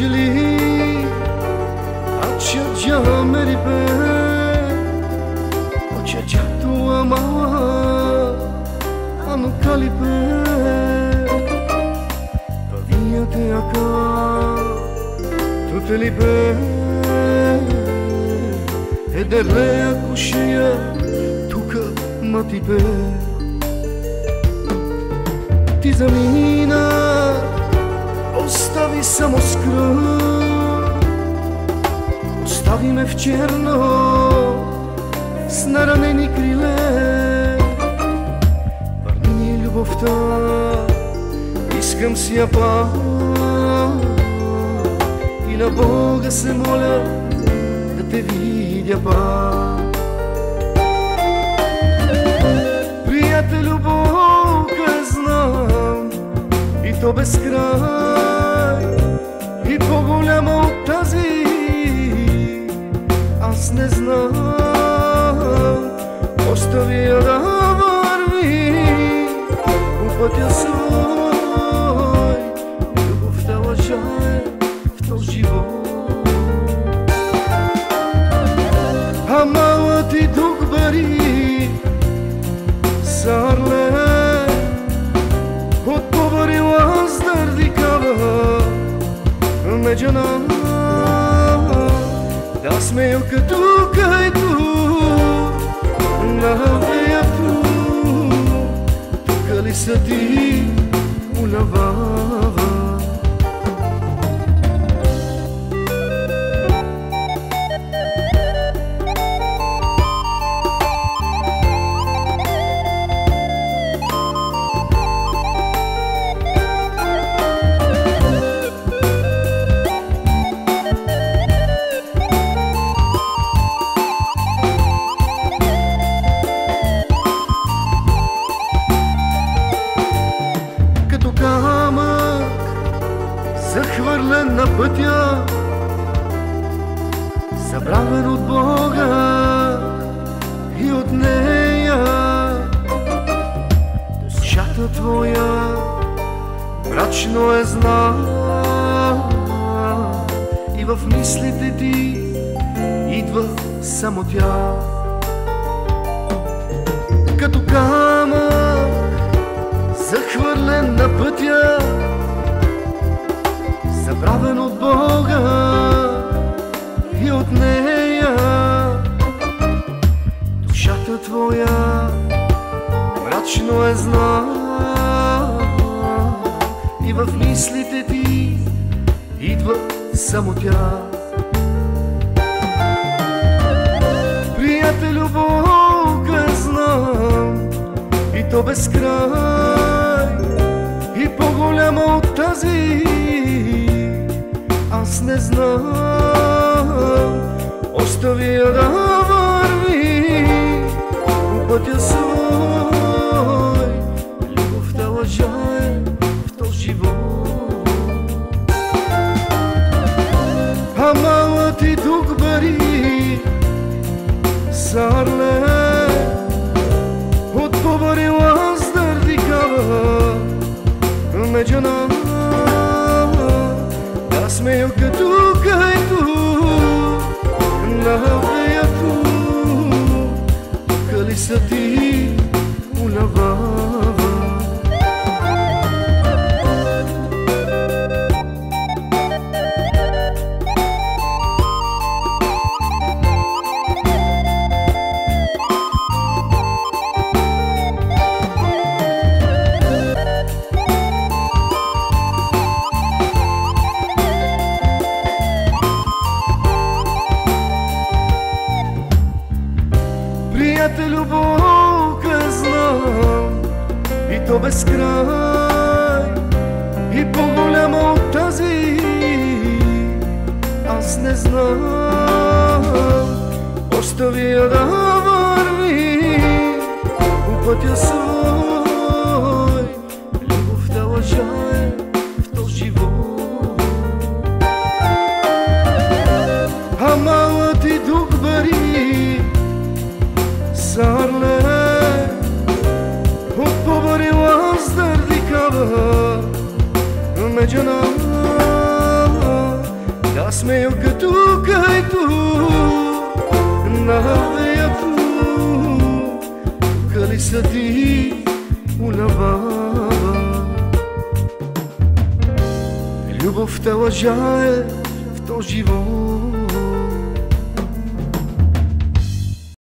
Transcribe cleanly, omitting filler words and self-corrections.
dili Acha jameri pe Ocha jatu amawa Anu kali pe Pavia te aka Tuteli pe Ederlea kushia Tuka mati pe Ti zamina Ostavi samo skrb Ostavi me v černo S naraneni krile Върни ми любовта Искам си я пак И на Бога се моля Да те видя пак Приятелю, Бога знам И то без край И по-голяма от тази Аз не знам Остави я да върви По пътя свой Любовта лъжа е в този живот А малът и дух бари Сарле Отговорила с дърдикава Меджана Да смею като кайто На веято Тука ли са ти улавава Захвърлен на пътя Забравен от Бога И от нея Душата твоя Мрачно е знак И в мислите ти Идва само тя Като камък Захвърлен на пътя Забравен от Бога и от нея Душата твоя мрачно е знак И в мислите ти идва само тя Приятелю, Бога знам И то без край И по-голяма от тази Аз не знам Остави я да върви По пътя свой Любовта лъжа е в този живот А малът и дух бари Сарле Отговорила с дърдикава Меджана Смею като кайто На веято Тука ли са ти улавава Приятелю, Бога знам И то без край И по-голяма от тази Аз не знам Остави я да върви По пътя свой Любовта лъжа е в този живот А малът и дух бари Сарле Отговорила с дърдикава Меджана meglio che tu, navea tu, che li sa di una baba. Любовта лъжае в този живот.